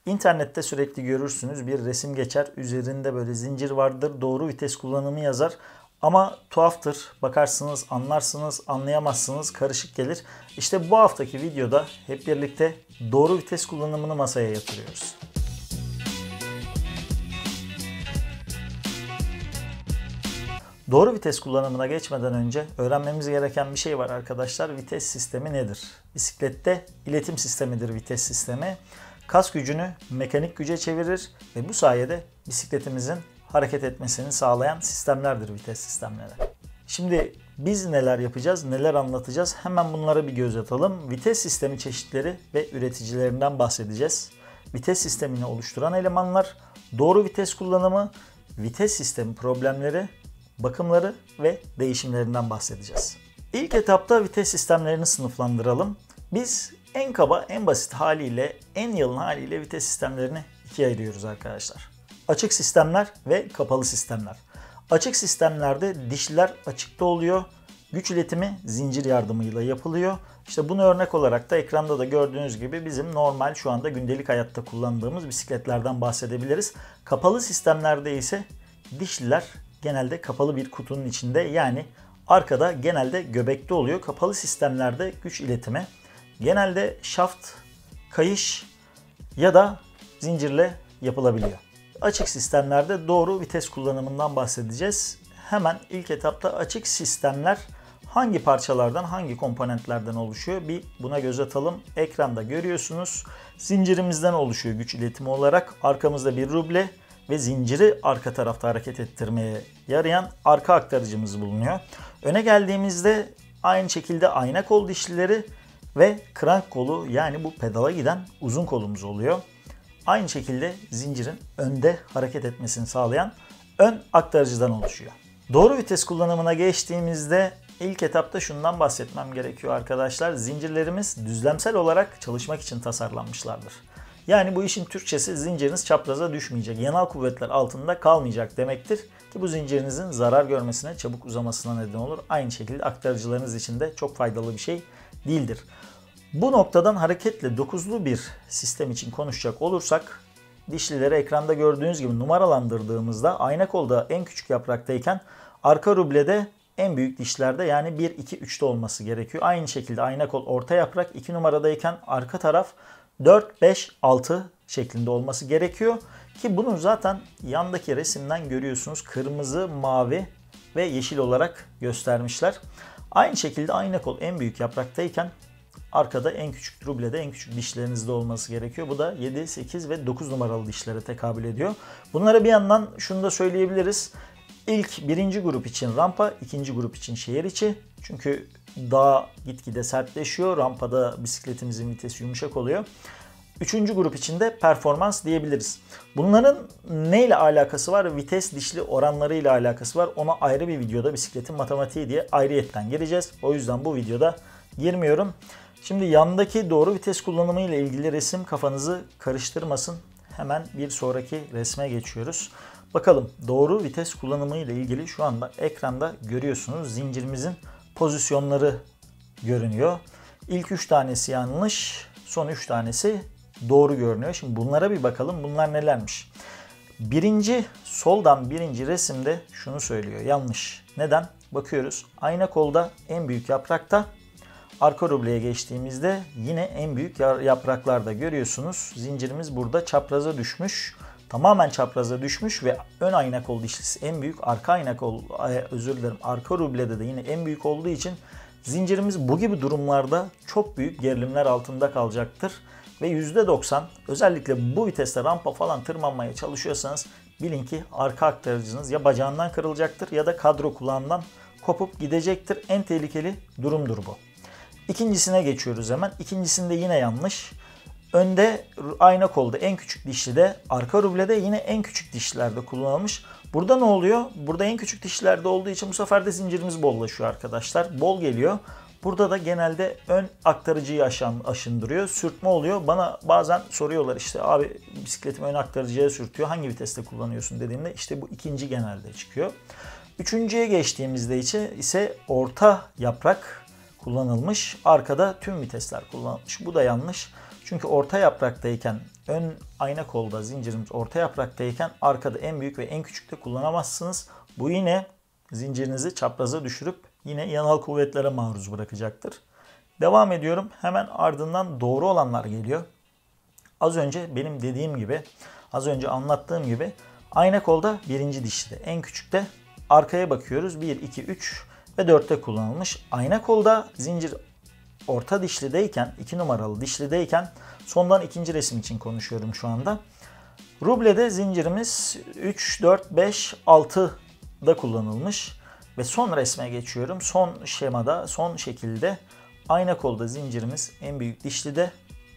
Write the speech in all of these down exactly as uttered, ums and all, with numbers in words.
İnternette sürekli görürsünüz, bir resim geçer, üzerinde böyle zincir vardır, doğru vites kullanımı yazar. Ama tuhaftır, bakarsınız, anlarsınız, anlayamazsınız, karışık gelir. İşte bu haftaki videoda hep birlikte doğru vites kullanımını masaya yatırıyoruz. Doğru vites kullanımına geçmeden önce öğrenmemiz gereken bir şey var arkadaşlar. Vites sistemi nedir? Bisiklette iletim sistemidir vites sistemi. Kas gücünü mekanik güce çevirir ve bu sayede bisikletimizin hareket etmesini sağlayan sistemlerdir vites sistemleri. Şimdi biz neler yapacağız, neler anlatacağız? Hemen bunlara bir göz atalım. Vites sistemi çeşitleri ve üreticilerinden bahsedeceğiz. Vites sistemini oluşturan elemanlar, doğru vites kullanımı, vites sistemi problemleri, bakımları ve değişimlerinden bahsedeceğiz. İlk etapta vites sistemlerini sınıflandıralım. Biz en kaba, en basit haliyle, en yalın haliyle vites sistemlerini ikiye ayırıyoruz arkadaşlar. Açık sistemler ve kapalı sistemler. Açık sistemlerde dişliler açıkta oluyor. Güç iletimi zincir yardımıyla yapılıyor. İşte bunu örnek olarak da ekranda da gördüğünüz gibi bizim normal şu anda gündelik hayatta kullandığımız bisikletlerden bahsedebiliriz. Kapalı sistemlerde ise dişliler genelde kapalı bir kutunun içinde, yani arkada genelde göbekte oluyor. Kapalı sistemlerde güç iletimi genelde şaft, kayış ya da zincirle yapılabiliyor. Açık sistemlerde doğru vites kullanımından bahsedeceğiz. Hemen ilk etapta açık sistemler hangi parçalardan, hangi komponentlerden oluşuyor? Bir buna göz atalım. Ekranda görüyorsunuz. Zincirimizden oluşuyor güç iletimi olarak. Arkamızda bir ruble ve zinciri arka tarafta hareket ettirmeye yarayan arka aktarıcımız bulunuyor. Öne geldiğimizde aynı şekilde ayna kol dişlileri ve krank kolu, yani bu pedala giden uzun kolumuz oluyor. Aynı şekilde zincirin önde hareket etmesini sağlayan ön aktarıcıdan oluşuyor. Doğru vites kullanımına geçtiğimizde ilk etapta şundan bahsetmem gerekiyor arkadaşlar. Zincirlerimiz düzlemsel olarak çalışmak için tasarlanmışlardır. Yani bu işin Türkçesi, zinciriniz çapraza düşmeyecek, yanal kuvvetler altında kalmayacak demektir ki bu zincirinizin zarar görmesine, çabuk uzamasına neden olur. Aynı şekilde aktarıcılarınız için de çok faydalı bir şey değildir. Bu noktadan hareketle dokuzlu bir sistem için konuşacak olursak, dişlileri ekranda gördüğünüz gibi numaralandırdığımızda ayna kolda en küçük yapraktayken arka rublede en büyük dişlerde, yani bir, iki, üçte olması gerekiyor. Aynı şekilde ayna kol orta yaprak iki numaradayken arka taraf dört, beş, altı şeklinde olması gerekiyor. Ki bunu zaten yandaki resimden görüyorsunuz. Kırmızı, mavi ve yeşil olarak göstermişler. Aynı şekilde ayna kol en büyük yapraktayken arkada en küçük rublede en küçük dişlerinizde olması gerekiyor. Bu da yedi, sekiz ve dokuz numaralı dişlere tekabül ediyor. Bunlara bir yandan şunu da söyleyebiliriz. İlk birinci grup için rampa, ikinci grup için şehir içi. Çünkü dağ gitgide sertleşiyor. Rampada bisikletimizin vitesi yumuşak oluyor. Üçüncü grup için de performans diyebiliriz. Bunların neyle alakası var? Vites dişli oranlarıyla alakası var. Ona ayrı bir videoda bisikletin matematiği diye ayrıyetten gireceğiz. O yüzden bu videoda girmiyorum. Şimdi yandaki doğru vites kullanımı ile ilgili resim kafanızı karıştırmasın. Hemen bir sonraki resme geçiyoruz. Bakalım, doğru vites kullanımı ile ilgili şu anda ekranda görüyorsunuz. Zincirimizin pozisyonları görünüyor. İlk üç tanesi yanlış, son üç tanesi doğru görünüyor. Şimdi bunlara bir bakalım. Bunlar nelermiş? Birinci, soldan birinci resimde şunu söylüyor. Yanlış. Neden? Bakıyoruz. Ayna kolda en büyük yaprakta. Arka rubleye geçtiğimizde yine en büyük yapraklarda görüyorsunuz. Zincirimiz burada çapraza düşmüş. Tamamen çapraza düşmüş ve ön ayna kol dişlisi en büyük. Arka ayna kol, özür dilerim, arka rublede de yine en büyük olduğu için zincirimiz bu gibi durumlarda çok büyük gerilimler altında kalacaktır. Ve yüzde doksan özellikle bu viteste rampa falan tırmanmaya çalışıyorsanız bilin ki arka aktarıcınız ya bacağından kırılacaktır ya da kadro kulağından kopup gidecektir. En tehlikeli durumdur bu. İkincisine geçiyoruz hemen. İkincisinde yine yanlış. Önde ayna kolda en küçük dişlide, arka rublede yine en küçük dişlilerde kullanılmış. Burada ne oluyor? Burada en küçük dişlilerde olduğu için bu sefer de zincirimiz bollaşıyor arkadaşlar. Bol geliyor. Burada da genelde ön aktarıcıyı aşan, aşındırıyor. Sürtme oluyor. Bana bazen soruyorlar, işte abi bisikletimi ön aktarıcıya sürtüyor. Hangi viteste kullanıyorsun dediğimde işte bu ikinci genelde çıkıyor. Üçüncüye geçtiğimizde ise orta yaprak kullanılmış. Arkada tüm vitesler kullanılmış. Bu da yanlış. Çünkü orta yapraktayken ön ayna kolda zincirimiz orta yapraktayken arkada en büyük ve en küçükte kullanamazsınız. Bu yine zincirinizi çapraza düşürüp yine yanal kuvvetlere maruz bırakacaktır. Devam ediyorum. Hemen ardından doğru olanlar geliyor. Az önce benim dediğim gibi, az önce anlattığım gibi ayna kolda birinci dişli, en küçükte arkaya bakıyoruz. bir, iki, üç ve dörtte kullanılmış. Ayna kolda zincir orta dişlideyken, iki numaralı dişlideyken, sondan ikinci resim için konuşuyorum şu anda. Rublede zincirimiz üç, dört, beş, altıda kullanılmış. Ve son resme geçiyorum. Son şemada, son şekilde ayna kolda zincirimiz en büyük dişlide,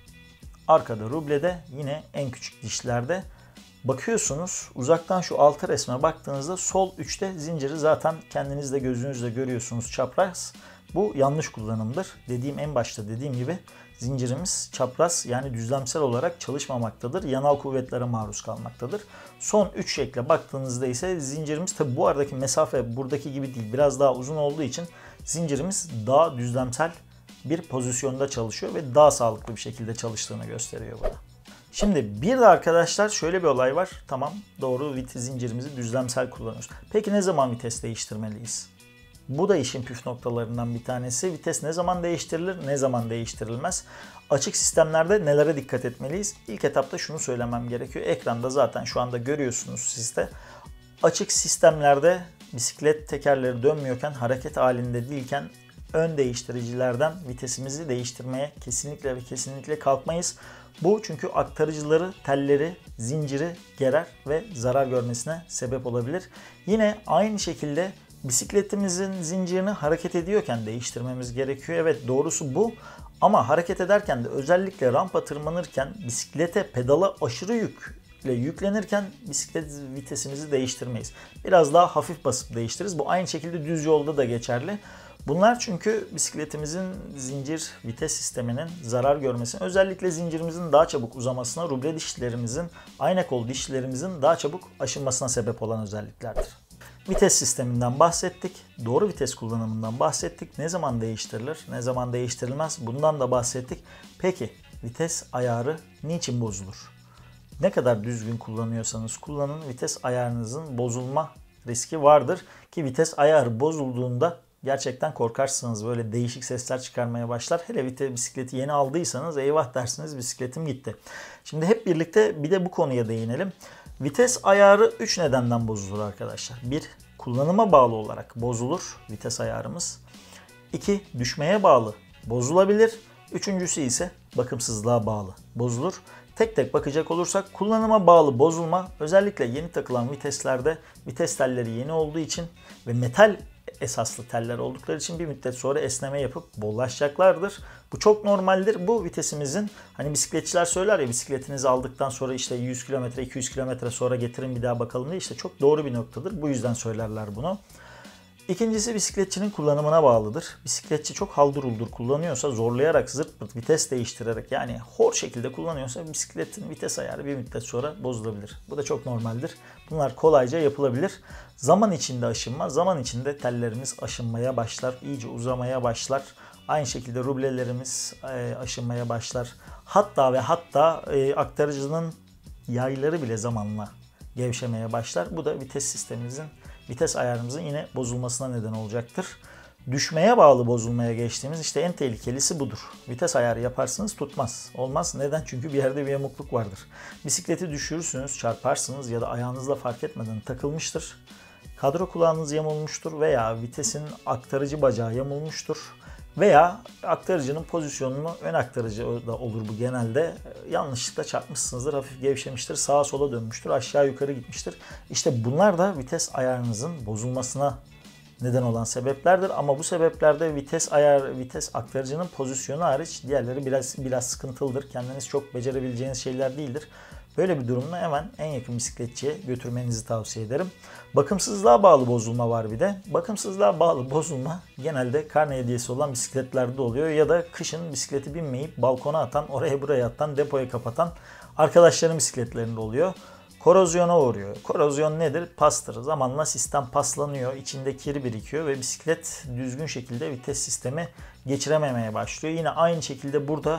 arkada rublede, yine en küçük dişlerde. Bakıyorsunuz uzaktan şu altı resme baktığınızda sol üçte zinciri zaten kendiniz de gözünüzle görüyorsunuz, çapraz. Bu yanlış kullanımdır. Dediğim en başta dediğim gibi zincirimiz çapraz, yani düzlemsel olarak çalışmamaktadır. Yanal kuvvetlere maruz kalmaktadır. Son üç şekle baktığınızda ise zincirimiz, tabi bu aradaki mesafe buradaki gibi değil, biraz daha uzun olduğu için zincirimiz daha düzlemsel bir pozisyonda çalışıyor ve daha sağlıklı bir şekilde çalıştığını gösteriyor bana. Şimdi bir de arkadaşlar şöyle bir olay var. Tamam, doğru, vites zincirimizi düzlemsel kullanıyoruz. Peki ne zaman vites değiştirmeliyiz? Bu da işin püf noktalarından bir tanesi. Vites ne zaman değiştirilir, ne zaman değiştirilmez? Açık sistemlerde nelere dikkat etmeliyiz? İlk etapta şunu söylemem gerekiyor. Ekranda zaten şu anda görüyorsunuz siz de. Açık sistemlerde bisiklet tekerleri dönmüyorken, hareket halinde değilken ön değiştiricilerden vitesimizi değiştirmeye kesinlikle ve kesinlikle kalkmayız. Bu çünkü aktarıcıları, telleri, zinciri gerer ve zarar görmesine sebep olabilir. Yine aynı şekilde bisikletimizin zincirini hareket ediyorken değiştirmemiz gerekiyor. Evet, doğrusu bu. Ama hareket ederken de, özellikle rampa tırmanırken, bisiklete, pedala aşırı yükle yüklenirken bisiklet vitesimizi değiştirmeyiz. Biraz daha hafif basıp değiştiririz. Bu aynı şekilde düz yolda da geçerli. Bunlar çünkü bisikletimizin zincir vites sisteminin zarar görmesine, özellikle zincirimizin daha çabuk uzamasına, ruble dişlerimizin, ayna kol dişlerimizin daha çabuk aşınmasına sebep olan özelliklerdir. Vites sisteminden bahsettik. Doğru vites kullanımından bahsettik. Ne zaman değiştirilir, ne zaman değiştirilmez, bundan da bahsettik. Peki vites ayarı niçin bozulur? Ne kadar düzgün kullanıyorsanız kullanın, vites ayarınızın bozulma riski vardır. Ki vites ayarı bozulduğunda gerçekten korkarsınız, böyle değişik sesler çıkarmaya başlar. Hele vites bisikleti yeni aldıysanız eyvah dersiniz, bisikletim gitti. Şimdi hep birlikte bir de bu konuya değinelim. Vites ayarı üç nedenden bozulur arkadaşlar. bir Kullanıma bağlı olarak bozulur vites ayarımız. iki Düşmeye bağlı bozulabilir. Üçüncüsü ise bakımsızlığa bağlı bozulur. Tek tek bakacak olursak kullanıma bağlı bozulma, özellikle yeni takılan viteslerde vites telleri yeni olduğu için ve metal esaslı teller oldukları için bir müddet sonra esneme yapıp bollaşacaklardır. Bu çok normaldir. Bu vitesimizin, hani bisikletçiler söyler ya, bisikletinizi aldıktan sonra işte yüz kilometre, iki yüz kilometre sonra getirin bir daha bakalım diye, işte çok doğru bir noktadır. Bu yüzden söylerler bunu. İkincisi bisikletçinin kullanımına bağlıdır. Bisikletçi çok haldır uldur kullanıyorsa, zorlayarak, zırt pırt vites değiştirerek, yani hor şekilde kullanıyorsa bisikletin vites ayarı bir müddet sonra bozulabilir. Bu da çok normaldir. Bunlar kolayca yapılabilir. Zaman içinde aşınma, zaman içinde tellerimiz aşınmaya başlar, iyice uzamaya başlar. Aynı şekilde rublelerimiz aşınmaya başlar. Hatta ve hatta aktarıcının yayları bile zamanla gevşemeye başlar. Bu da vites sistemimizin, vites ayarımızın yine bozulmasına neden olacaktır. Düşmeye bağlı bozulmaya geçtiğimiz, işte en tehlikelisi budur. Vites ayarı yaparsınız, tutmaz. Olmaz. Neden? Çünkü bir yerde bir yamukluk vardır. Bisikleti düşürürsünüz, çarparsınız ya da ayağınızla fark etmeden takılmıştır. Kadro kulağınız yamulmuştur veya vitesin aktarıcı bacağı yamulmuştur. Veya aktarıcının pozisyonunu, ön aktarıcı da olur bu genelde, yanlışlıkla çarpmışsınızdır, hafif gevşemiştir, sağa sola dönmüştür, aşağı yukarı gitmiştir. İşte bunlar da vites ayarınızın bozulmasına neden olan sebeplerdir. Ama bu sebeplerde vites ayar, vites aktarıcının pozisyonu hariç diğerleri biraz biraz sıkıntılıdır. Kendiniz çok becerebileceğiniz şeyler değildir. Böyle bir durumda hemen en yakın bisikletçiye götürmenizi tavsiye ederim. Bakımsızlığa bağlı bozulma var bir de. Bakımsızlığa bağlı bozulma genelde karne hediyesi olan bisikletlerde oluyor ya da kışın bisikleti binmeyip balkona atan, oraya buraya atan, depoya kapatan arkadaşların bisikletlerinde oluyor. Korozyona uğruyor. Korozyon nedir? Pastır. Zamanla sistem paslanıyor, içinde kir birikiyor ve bisiklet düzgün şekilde vites sistemi geçirememeye başlıyor. Yine aynı şekilde burada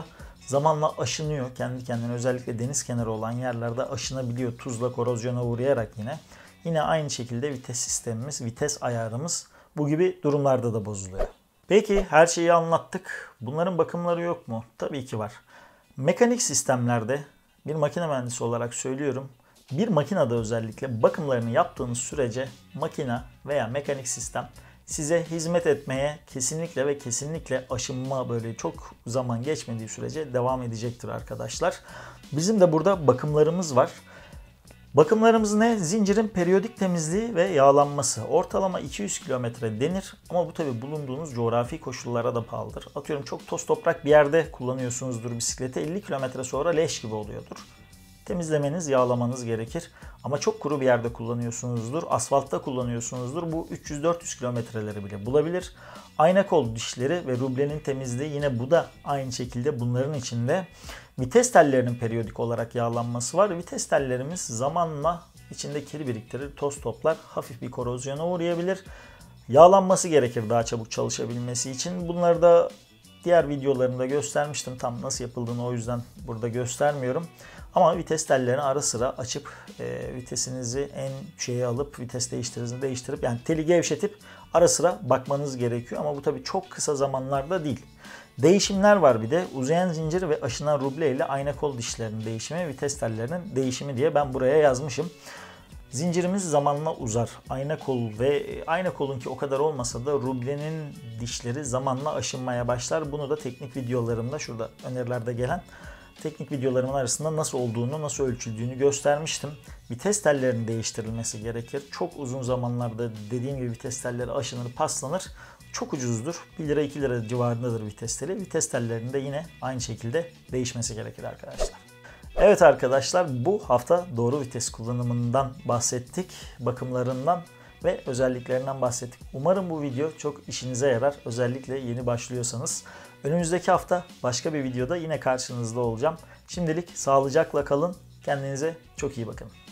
zamanla aşınıyor. Kendi kendine özellikle deniz kenarı olan yerlerde aşınabiliyor. Tuzla korozyona uğrayarak yine. Yine aynı şekilde vites sistemimiz, vites ayarımız bu gibi durumlarda da bozuluyor. Peki her şeyi anlattık. Bunların bakımları yok mu? Tabii ki var. Mekanik sistemlerde bir makine mühendisi olarak söylüyorum. Bir makinede özellikle bakımlarını yaptığınız sürece makine veya mekanik sistem size hizmet etmeye kesinlikle ve kesinlikle aşınma böyle çok zaman geçmediği sürece devam edecektir arkadaşlar. Bizim de burada bakımlarımız var. Bakımlarımız ne? Zincirin periyodik temizliği ve yağlanması. Ortalama iki yüz kilometre denir ama bu tabi bulunduğunuz coğrafi koşullara da bağlıdır. Atıyorum çok toz toprak bir yerde kullanıyorsunuzdur bisikleti, elli kilometre sonra leş gibi oluyordur. Temizlemeniz, yağlamanız gerekir. Ama çok kuru bir yerde kullanıyorsunuzdur, asfaltta kullanıyorsunuzdur. Bu üç yüz dört yüz kilometreleri bile bulabilir. Ayna kol dişleri ve rublenin temizliği yine bu da aynı şekilde bunların içinde. Vites tellerinin periyodik olarak yağlanması var. Vites tellerimiz zamanla içinde kir biriktirir, toz toplar, hafif bir korozyona uğrayabilir. Yağlanması gerekir daha çabuk çalışabilmesi için. Bunları da diğer videolarımda göstermiştim. Tam nasıl yapıldığını o yüzden burada göstermiyorum. Ama vites tellerini ara sıra açıp e, vitesinizi en şeye alıp vites değiştirinizi değiştirip yani teli gevşetip ara sıra bakmanız gerekiyor. Ama bu tabii çok kısa zamanlarda değil. Değişimler var bir de. Uzayan zincir ve aşınan ruble ile ayna kol dişlerinin değişimi, vites tellerinin değişimi diye ben buraya yazmışım. Zincirimiz zamanla uzar. Ayna kol ve ayna kolunki o kadar olmasa da rublenin dişleri zamanla aşınmaya başlar. Bunu da teknik videolarımda şurada önerilerde gelen teknik videolarımın arasında nasıl olduğunu, nasıl ölçüldüğünü göstermiştim. Vites tellerinin değiştirilmesi gerekir. Çok uzun zamanlarda dediğim gibi vites telleri aşınır, paslanır. Çok ucuzdur. bir lira iki lira civarındadır vites teli. Vites tellerinin de yine aynı şekilde değişmesi gerekir arkadaşlar. Evet arkadaşlar, bu hafta doğru vites kullanımından bahsettik, bakımlarından ve özelliklerinden bahsettik. Umarım bu video çok işinize yarar, özellikle yeni başlıyorsanız. Önümüzdeki hafta başka bir videoda yine karşınızda olacağım. Şimdilik sağlıcakla kalın, kendinize çok iyi bakın.